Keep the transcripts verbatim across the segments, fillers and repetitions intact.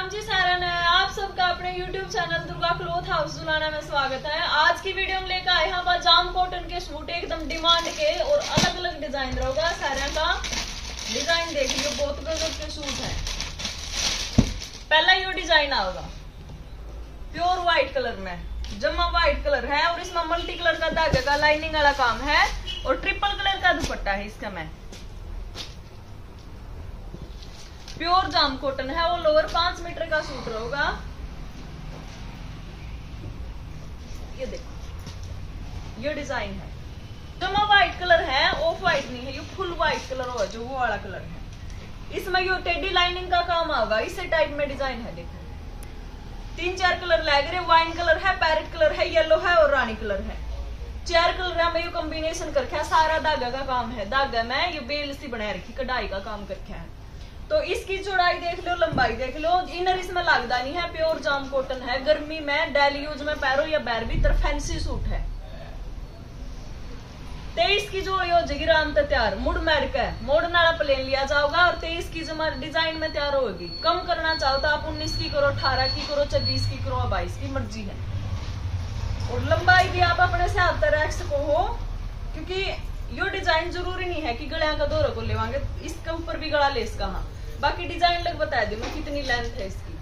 जी सारन है, आप सबका अपने YouTube channel Durga cloth house Julana में स्वागत है। आज की वीडियो में लेकर आए यहाँ पर जाम कॉटन के सूट एकदम डिमांड के और अलग अलग डिजाइन रहेगा। सारा का डिजाइन देख लियो, बहुत गजब के सूट है। पहला यो डिजाइन आएगा प्योर व्हाइट कलर में, जमा व्हाइट कलर है और इसमें मल्टी कलर का धागे का लाइनिंग वाला काम है और ट्रिपल कलर का दुपट्टा है इसका में। प्योर जाम कॉटन है, वो लोअर पांच मीटर का सूट रहेगा। ये देखो ये डिजाइन है, जमा व्हाइट कलर है, ऑफ व्हाइट नहीं है, ये फुल व्हाइट कलर होगा जो वो वाला कलर है। इसमें यो टेडी लाइनिंग का काम आएगा, इसे टाइप में डिजाइन है। देखो तीन चार कलर लग रहे, वाइन कलर है, पैरेट कलर है, येलो है और रानी कलर है। चार कलर में ये कॉम्बिनेशन करके है, सारा धागा का काम है। धागा में ये बेल सी बना रखी, कढ़ाई का काम करके है। तो इसकी चौड़ाई देख लो, लंबाई देख लो। इनर इसमें लगदा नहीं है, प्योर जाम कॉटन है। गर्मी में डेली यूज में पैरो या बैर भी तर फैंसी सूट है। तेईस की जो हो जाएगी राम तैयार, मुड़ मैर का मोड़न वाला प्लेन लिया जाओगा और तेईस की जमा डिजाइन में तैयार होगी। कम करना चाहो तो आप उन्नीस की करो, अठारह की करो, छब्बीस की करो, बाईस की मर्जी है। और लंबाई भी आप अपने से हाथ रख सको हो, क्योंकि यो डिजाइन जरूरी नहीं है कि गलियां का दौरा को लेवांगे, इसके ऊपर भी गला लेस का। हाँ बाकी डिजाइन लग बता दी मैं कितनी लेंथ है इसकी।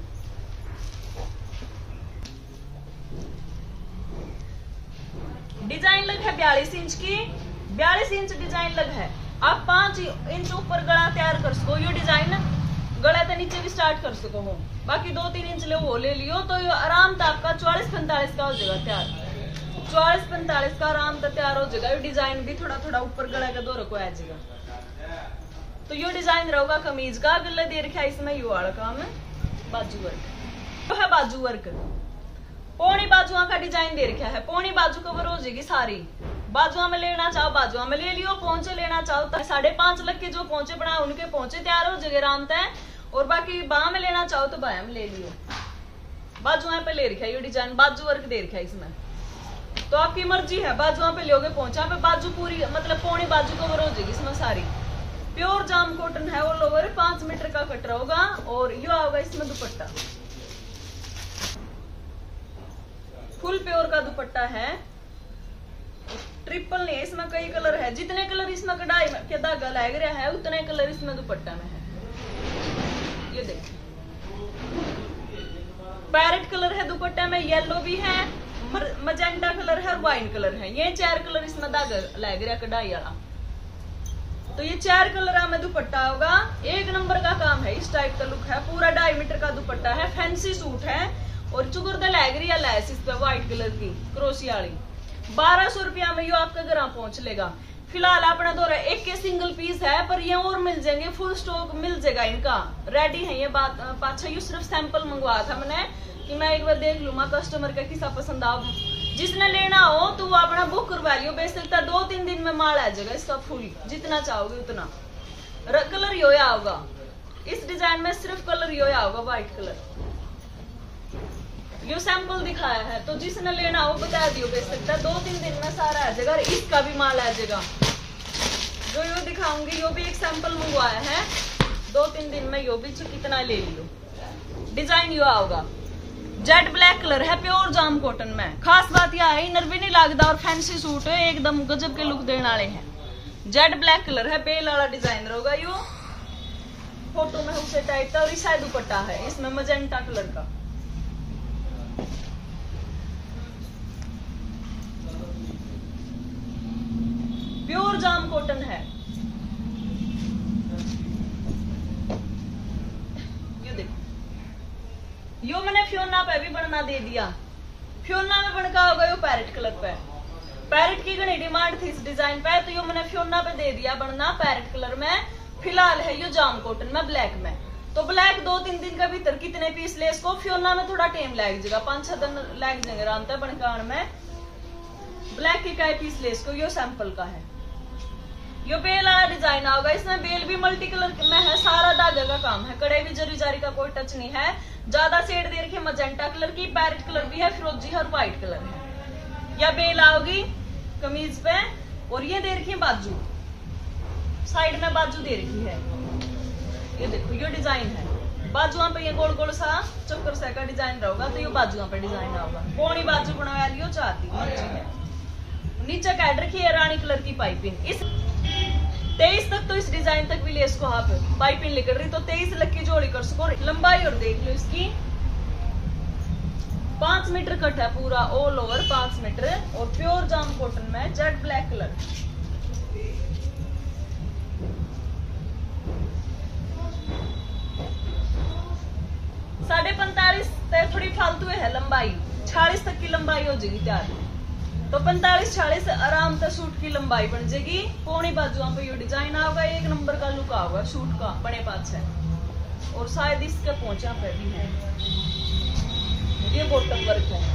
डिजाइन लग है बयालीस इंच की, बयालीस इंच डिजाइन लग है। आप पांच इंच ऊपर गला तैयार कर सको, यो डिजाइन गला तो नीचे भी स्टार्ट कर सको हो। बाकी दो तीन इंच ले वो ले लियो तो यो आराम से आपका चौवालीस पैंतालीस का हो जाएगा तैयार। चौवालीस पैंतालीस का आराम से तैयार हो जाएगा। यो डिजाइन भी थोड़ा थोड़ा ऊपर गला का दौरा को आ जाएगा। तो यो डिजाइन रहेगा कमीज का, गले दे रखा इसमें यो वाला काम है, बाजू वर्क तो है। बाजू वर्क पौनी बाजुआ का डिजाइन दे रखा है, पौनी बाजू कवर हो जाएगी सारी। बाजुआ में लेना चाहो बाजुआ में ले लियो, पहुंचे लेना चाहो तो साढ़े पांच लग के जो पहुंचे बना उनके पहुंचे तैयार हो जाएंगे आराम तय। और बाकी बाह में लेना चाहो तो बाह में ले लियो। बाजुआ पे ले रखा है ये डिजाइन, बाजू वर्क दे रखा है इसमें। तो आपकी मर्जी है, बाजुआ पे लोगे पहुंचा पे बाजू पूरी मतलब पौनी बाजू कवर हो जाएगी इसमें सारी। प्योर जाम कॉटन है, वो लोअर पांच मीटर का कट होगा और यो आएगा इसमें दुपट्टा। फुल प्योर का दुपट्टा है, ट्रिपल नहीं, इसमें कई कलर है। जितने कलर इसमें कढ़ाई के धागा लग रहा है उतने कलर इसमें दुपट्टा में है। ये देखिए पैरेट कलर है दुपट्टा में, येलो भी है, मजेंटा कलर है और वाइन कलर है। ये चार कलर इसमें धागा लग रहा कढ़ाई वाला। तो ये चार कलर में दुपट्टा होगा, एक नंबर का काम है। इस टाइप का लुक है, पूरा ढाई मीटर का दुपट्टा है, फैंसी सूट है। और चुकुरदा लग रही है लैस इस पे व्हाइट कलर की क्रोशिया वाली। बारह सौ रुपया में ये आपका घर पहुंच लेगा। फिलहाल अपना दौरा एक के सिंगल पीस है, पर ये और मिल जाएंगे, फुल स्टॉक मिल जाएगा इनका, रेडी है ये बात। पाछा यू सिर्फ सैंपल मंगवाया था मैंने कि मैं एक बार देख लूंगा कस्टमर का किसा पसंद आ। जिसने लेना हो तो वो अपना बुक करवा लियो, बेच सकता है। दो तीन दिन में माल आ जाएगा इसका फुल, जितना चाहोगे उतना। कलर यो होगा इस डिजाइन में, सिर्फ कलर यो होगा व्हाइट कलर। यो सैंपल दिखाया है, तो जिसने लेना हो बता दियो, बेच सकता है। दो तीन दिन में सारा आ जाएगा और इसका भी माल आ जाएगा। जो यो दिखाऊंगी यो भी एक सैंपल मंगवाया है, दो तीन दिन में यो भी कितना ले लियो। डिजाइन यो होगा, जेट ब्लैक कलर है, प्योर जाम कॉटन में। खास बात यह है इनर भी नहीं लगता और फैंसी सूट है, एकदम गजब के लुक देने वाले हैं। जेट ब्लैक कलर है, बेल वाला डिजाइन रहेगा यो, फोटो में उसे टाइप था। और इस साइड दुपट्टा है इसमें मजेंटा कलर का। प्योर जाम कॉटन है। ये देखो यो मैंने फ्योना पे भी बनना दे दिया। फ्योना में बनका होगा यो पैरेट कलर पे। पैरेट की घनी डिमांड थी इस डिजाइन पे, तो यो मैंने फ्योना पे दे दिया बनना पैरेट कलर में। फिलहाल है यो जाम कॉटन में ब्लैक में। तो ब्लैक दो तीन दिन का भीतर कितने पीस ले इसको, फ्योना में थोड़ा टाइम लग जाएगा, पांच छह दिन लग जाएंगे आराम तक बनकान में। ब्लैक के काय पीस ले इसको, यो सैंपल का है। यो बेल वाला डिजाइन होगा, इसमें बेल भी मल्टी कलर में है, सारा धागे का काम है। कड़े भी जरी जारी का कोई टच नहीं है। ज्यादा शेड दे रखी मजेंटा कलर की, पैरेट कलर भी है, फिरोजी है और व्हाइट कलर है। या बेल आओगी कमीज पे, और ये दे रखी बाजू, साइड में बाजू दे रखी है। ये देखो ये डिजाइन है, बाजुआ पे ये गोल गोल सा चक्कर सा का डिजाइन रहेगा, तो ये बाजुओं पे डिजाइन आएगा। पौनी बाजू बनवा लियो चाहती है। नीचे कैड रखी है रानी कलर की पाइपिंग। इस तेईस तक तो इस डिजाइन तक भी लेस को हाफ पाइपिंग निकल रही, तो तेईस लग की जोड़ी कर सको। लंबाई और देख लो इसकी पांच मीटर कट है पूरा ऑल ओवर पांच मीटर, और प्योर जाम कॉटन में जेट ब्लैक कलर। साढ़े पैंतालीस तक थोड़ी फालतू है लंबाई, छियालीस तक की लंबाई हो जाएगी तैयार, तो पैंतालीस छियालीस आराम से सूट की लंबाई बन जाएगी। पौनी बाजुओं पे ये डिजाइन आएगा, एक नंबर का लुक आएगा सूट का बने पास है। और शायद इसके पहुंचा पे भी है, ये बॉटम वर्क है,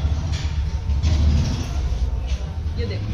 ये देखो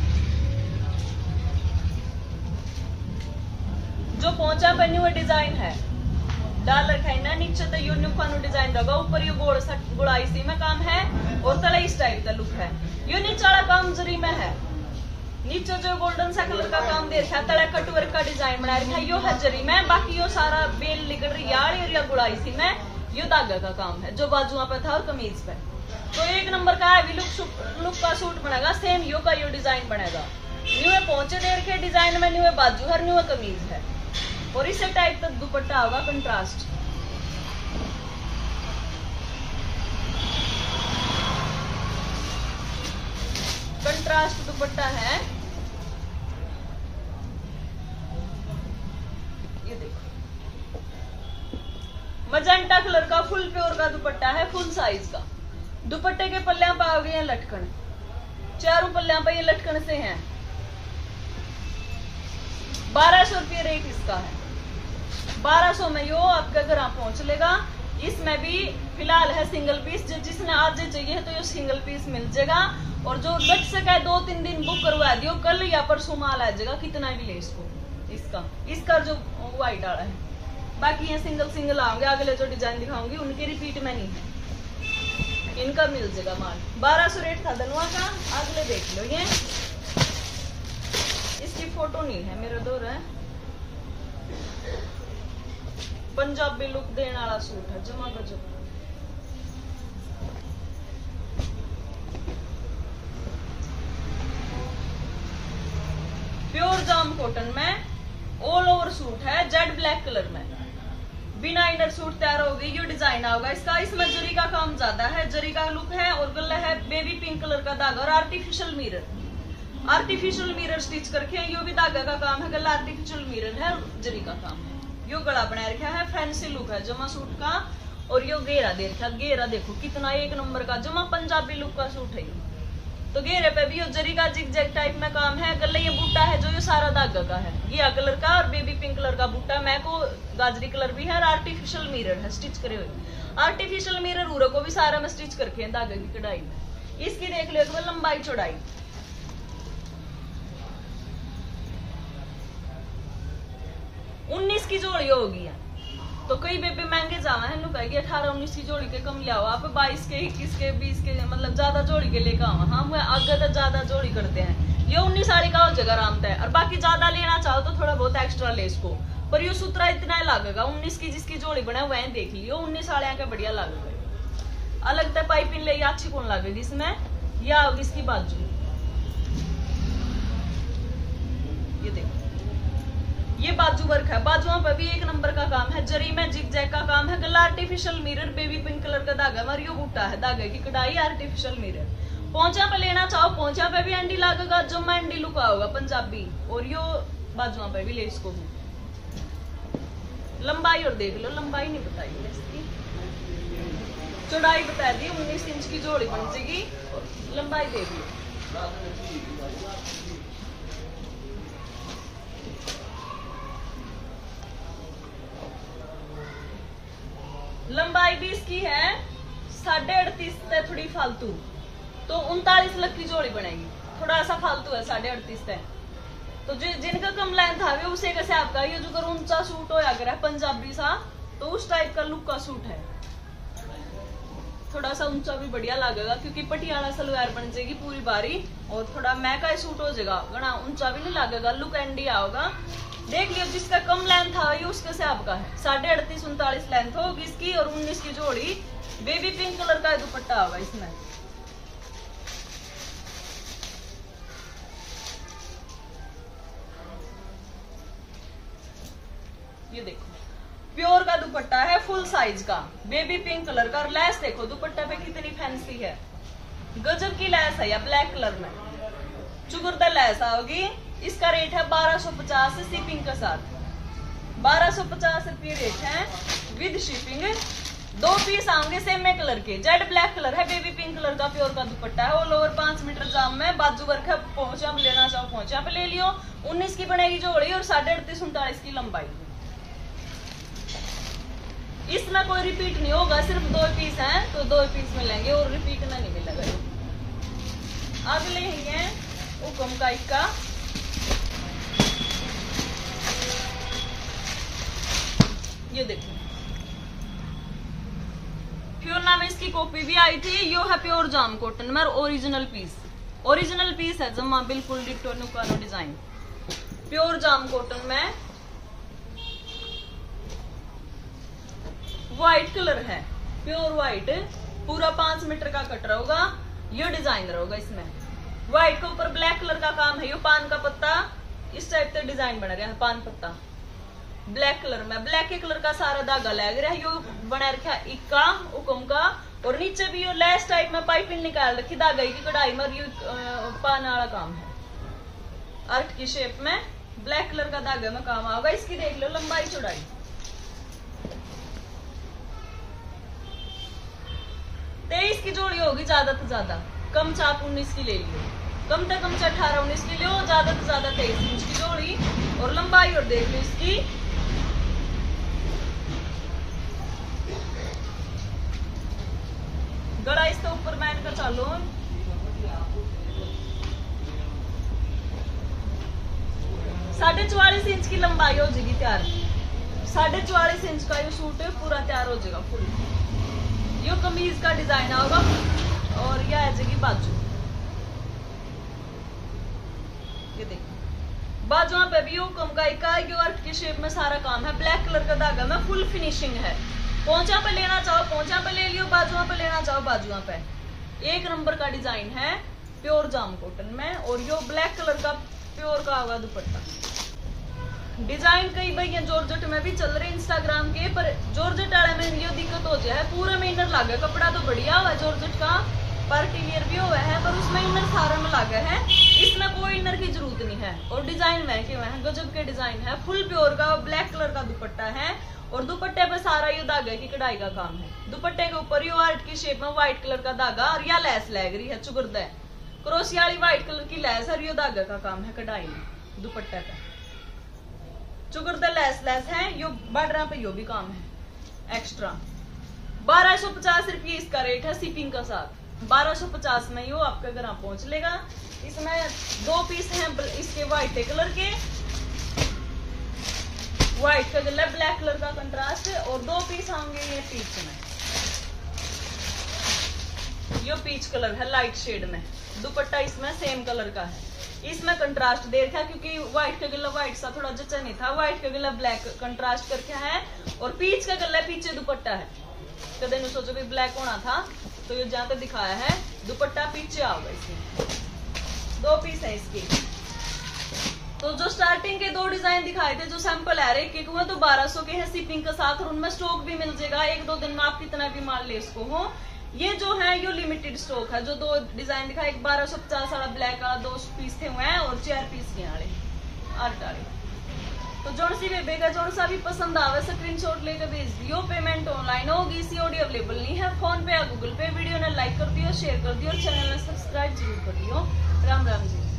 जो पहुंचा पे न्यू डिजाइन है डाल रखा है ना। नीचे तो यू न्यू कानू डिजाइन रहेगा, ऊपर ये गोड़ सा गुड़ाई सी में काम है, और तले इस टाइप का लुक है। ये नीचे वाला काम जरी में है, नीचे जो गोल्डन सा कलर का काम दे रखा है, तले कटवर्क का डिजाइन बना रखा है, यो है जरी में। बाकी यो सारा बेल निकल रही यार और या गुड़ाई सी में यो धागा का काम है जो बाजुआ पे था और कमीज पे। तो एक नंबर का है लुक लुक का सूट बनेगा। सेम यो का यो डिजाइन बनेगा। न्यू पहुंचे देर के डिजाइन में न्यू बाजू हर न्यू कमीज है, और इसे टाइप तक दुपट्टा होगा कंट्रास्ट। कंट्रास्ट दुपट्टा है, ये देखो मजेंटा कलर का फुल प्योर का दुपट्टा है, फुल साइज का। दुपट्टे के पल्लियां पाओगे हैं लटकन, चारों पल्लियां पे ये लटकन से हैं। बारह सौ रुपये रेट इसका है, बारह सौ में यो आपके घर पहुंच लेगा। इसमें भी फिलहाल है सिंगल पीस, जिसने आज चाहिए तो ये सिंगल पीस मिल जाएगा। और जो लट सका है दो तीन दिन बुक करवा दियो, कल या परसों माल आ जाएगा, कितना भी ले इसको। इसका इसका जो व्हाइट वाला है, बाकी ये सिंगल सिंगल आएंगे। अगले जो डिजाइन दिखाऊंगी उनके रिपीट में नहीं है, इनका मिल जाएगा माल। बारह सौ रेट था धनवा का, अगले देख लो। ये इसकी फोटो नहीं है मेरे दो है, पंजाबी लुक देने वाला सूट है जमा गजब। प्योर जाम कॉटन में ऑल ओवर सूट है, जेड ब्लैक कलर में बिना इनर सूट तैयार होगी। ये डिजाइन होगा इसका। इसमें जरी का काम ज्यादा है, जरी का लुक है, और गला है बेबी पिंक कलर का धागा, और artificial mirror artificial mirror stitch करके यो भी धागा का काम है, गला आर्टिफिशियल मिरर है, जरी का काम है। यो गला बना रखा है, फैंसी लुक है जमा सूट का। और यो घेरा दे रखा, घेरा देखो कितना एक नंबर का जमा पंजाबी लुक का सूट है। तो घेरे पे भी यो जरी का जिग जैग टाइप में काम है। गले ये बूटा है जो ये सारा धागा का है, ये कलर का और बेबी पिंक कलर का बूटा, मैं को गाजरी कलर भी है, और आर्टिफिशियल मिरर है स्टिच करे हुए। आर्टिफिशियल मिरर उरो को भी सारा में स्टिच करके है धागे की कढ़ाई में। इसकी देख लो एक बार लंबाई चौड़ाई, उन्नीस की जोड़ी होगी है। तो कई बेबी महंगे जावा है, नु कहेगी अठारह उन्नीस की जोड़ी के कम लियाओ आप, बाईस के इक्कीस के बीस के मतलब ज्यादा जोड़ी के लेकर आओ। हम आगे तो ज्यादा जोड़ी करते हैं, ये उन्नीस साड़ी का हो जगह आराम है। और बाकी ज्यादा लेना चाहो तो थोड़ा बहुत एक्स्ट्रा ले इसको, पर ये सूत्रा इतना ही लगेगा। उन्नीस की जिसकी जोड़ी बने वह देख लियो, उन्नीस साड़ियां के बढ़िया लगेगा। अलग तो पाइपिंग ले अच्छी कौन लगेगी इसमें, या होगी इसकी बाजू, ये देखो ये बाजू वर्क है। बाजुओं पर भी एक नंबर का काम है, जरी में जिग जैग का काम है। गला artificial mirror, baby pink colour का धागा, मरियो बूटा है, धागे की कढ़ाई आर्टिफिशियल मिरर। पोंचा पे लेना चाहो पोंचा पे भी एंडी लगेगा, जम्मा एंडी लुका होगा पंजाबी। और यो बाजुओं पे भी ले इसको भी। लंबाई और देख लो, लंबाई नहीं बताई इसकी, चौड़ाई बता दी उन्नीस इंच की जोड़ी बन जाएगी। लंबाई देख लो, लंबाई भी इसकी है साढ़े अड़तीस से थोड़ी फालतू, तो उनतालीस लग की जोड़ी बनेगी। थोड़ा सा फालतू है साढ़े अड़तीस से, तो जो जिनका कम लेंथ है उसे कैसे आपका ये जो ऊंचा सूट हो या पंजाबी सा, तो उस टाइप का लुक का सूट है। थोड़ा सा ऊंचा भी बढ़िया लगेगा क्योंकि पटियाला सलवार बन जाएगी पूरी बारी और थोड़ा मैं का सूट हो जाएगा, घना ऊंचा भी नहीं लगेगा, लुक एंडी आओगा। देख लियो जिसका कम लेंथ था ये उसके से आपका है साढ़े अड़तीस उनतालीस लेंथ होगी इसकी और उन्नीस की जोड़ी। बेबी पिंक कलर का दुपट्टा होगा इसमें। ये देखो प्योर का दुपट्टा है फुल साइज का बेबी पिंक कलर का। और लेस देखो दुपट्टा पे कितनी फैंसी है, गजब की लेस है या ब्लैक कलर में चुकुरदार लेस आओगी। इसका रेट है बारह सौ पचास शिपिंग के साथ। बारह सौ पचास रुपये रेट है विद शिपिंग। दो पीस आएंगे सेम कलर के, जेड ब्लैक कलर है, बेबी पिंक कलर का प्योर का दुपट्टा है। ऑल ओवर पांच मीटर जाम में बाजू वर्क है, पहुंचा पे लेना चाहो पहुंचा पे ले लियो। उन्नीस की बनेगी जोड़ी और साढ़े अड़तीस उनतालीस की लंबाई। इसमें कोई रिपीट नहीं होगा, सिर्फ दो पीस हैं तो दो पीस मिलेंगे और रिपीट में नहीं मिलेगा। अगले ही है हुक्म का इक्का, ये देखो प्योर नाम इसकी कॉपी भी आई थी। यो है प्योर जाम कॉटन में ओरिजिनल पीस, ओरिजिनल पीस है जमा बिल्कुल डिटो नुकानो डिजाइन प्योर जाम कॉटन में। व्हाइट कलर है प्योर व्हाइट, पूरा पांच मीटर का कट होगा। ये डिजाइन रहेगा इसमें, व्हाइट के ऊपर ब्लैक कलर का काम है। ये पान का पत्ता इस टाइप से डिजाइन बना रहा है, पान पत्ता ब्लैक कलर में, ब्लैक के कलर का सारा धागा लग रहा है। यो बना रखा इक्का हुक्म का और नीचे भी यो लेस टाइप में पाइपिंग निकाल रखी धागा की कढ़ाई में। यो पान वाला काम है आर्ट की शेप में, ब्लैक कलर का धागा में काम आएगा। इसकी देख लो लंबाई चौड़ाई, तेईस की जोड़ी होगी ज्यादा से ज्यादा, कम चाप उन्नीस की ले लियो, कम से कम से अठारह उन्नीस की लियो, ज्यादा से ज्यादा तेईस इंच की जोड़ी। और लंबाई और देख लो इसकी, गड़ा इसके ऊपर मैन का चालो साढ़े चौवालीस इंच की लंबाई हो जाएगी तैयार। साढ़े चौवालीस इंच का ये सूट पूरा तैयार हो जाएगा फुल। यो कमीज का डिजाइन होगा और यह आ जाएगी बाजू। ये देखो बाजुओं पे भी यो कम का इका यो अर्थ की शेप में सारा काम है, ब्लैक कलर का धागा में फुल फिनिशिंग है। पहुंचा पे लेना चाहो पहुंचा पे ले लियो, बाजुओं पे लेना चाहो बाजुओं पे। एक नंबर का डिजाइन है प्योर जाम कॉटन में और यो ब्लैक कलर का प्योर का होगा दुपट्टा। डिजाइन कई भैया जॉर्जेट में भी चल रहे इंस्टाग्राम के, पर जॉर्जेट वाले में ये दिक्कत हो जाए पूरा में इनर लागे। कपड़ा तो बढ़िया हुआ है जॉर्जेट का, पार्टी वियर भी हुआ है, पर उसमें इनर सारा में लागे है। इसमें कोई इनर की जरूरत नहीं है और डिजाइन महंगे हुए हैं, गजब के डिजाइन है। फुल प्योर का ब्लैक कलर का दुपट्टा है और दुपट्टे पे सारा ये धागे की कढ़ाई का काम है। दुपट्टे के ऊपर ये आर्ट की शेप में व्हाइट कलर का धागा और या लेस लग रही है चुगरदा क्रोशिया वाली व्हाइट कलर की लेस और ये धागा का काम है कढ़ाई में दुपट्टे पे। चुगरदा लेस लेस है, यो बॉर्डर पे यो भी काम है एक्स्ट्रा। बारह सौ पचास रुपये इसका रेट है शिपिंग का साथ। बारह सौ पचास में यो आपके घर पहुंच लेगा। इसमें दो पीस हैं इसके व्हाइट कलर के, व्हाइट का गला ब्लैक कलर का कंट्रास्ट, और दो पीस होंगे ये पीच में। यो पीच कलर है लाइट शेड में, दुपट्टा इसमें सेम कलर का है। इसमें कंट्रास्ट दे रखा क्योंकि व्हाइट का गला व्हाइट सा थोड़ा जचा नहीं था, व्हाइट का गला ब्लैक कंट्रास्ट करके है और पीच का गला पीछे दुपट्टा है। कदे ने सोचो भी ब्लैक होना था तो ये जहाँ पे दिखाया है दुपट्टा पीछे आओगा। इसमें दो पीस है इसकी। तो जो स्टार्टिंग के दो डिजाइन दिखाए थे जो सैंपल है एक एक हुए तो बारह सौ के है शिपिंग के साथ और उनमें स्टॉक भी मिल जाएगा। एक दो दिन में आप कितना भी माल ले इसको हो। ये जो है ये लिमिटेड स्टॉक है। जो दो डिजाइन दिखा, एक बारह सौ पचास वाला ब्लैक वाला दो पीस थे हुए हैं और चार पीस के वाले आठ वाले। तो जोन सी बेबे का जोन सा भी पसंद आवे स्क्रीनशॉट लेकर भेज दियो। पेमेंट ऑनलाइन होगी, सीओडी अवेलेबल नहीं है। फोन पे या गूगल पे। वीडियो ने लाइक कर दियो, शेयर कर दियो और चैनल ने सब्सक्राइब जरूर कर दियो। राम राम जी।